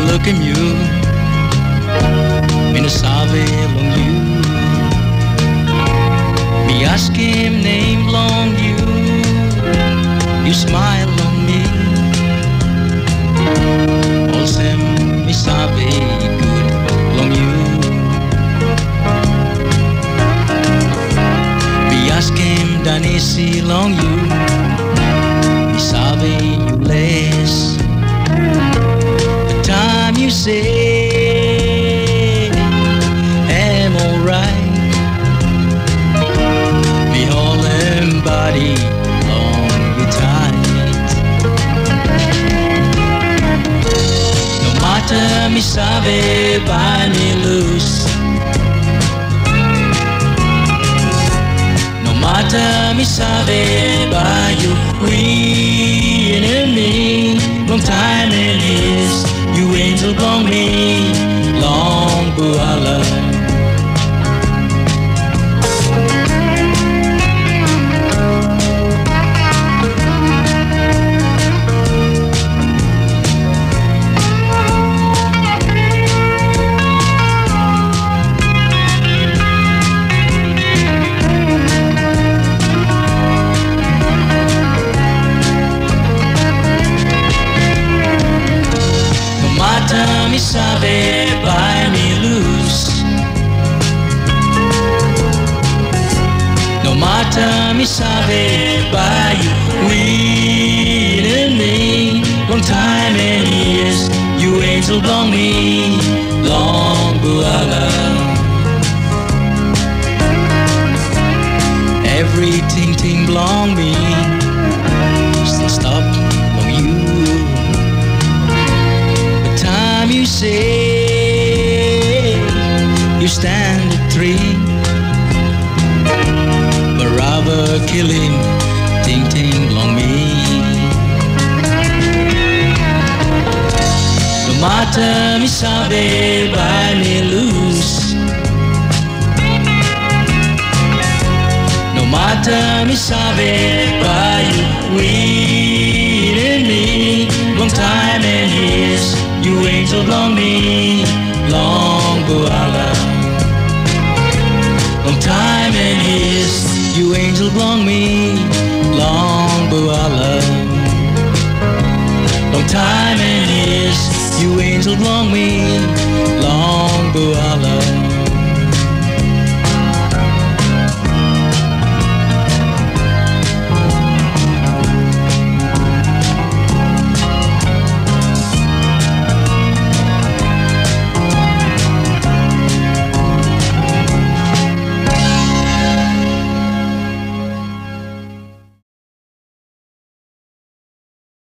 look at you, minasabi long you. Me ask him name long you. You smile on me. Also me sabi good long you. Me ask him danisi long you. Me sabi you less. The time you say I'm alright. Me whole body long you tight. No matter me sabe by me loose. No matter me sabe by you queen and me. Long time it is you angel long me long Buala. Me sabe by me loose. No matter me sabe by you queen and me. Long time and years you angel long me long Buala. Everything ting long me. Still stop long you. You say you stand at 3, but rather killing ting ting long me. No matter me sabe by me loose. No matter me sabe by you queen and me. Long time and years you angel long me, long Buala. Long time and years, you angel long me, long Buala. Long time and years, you angel long me, long Buala.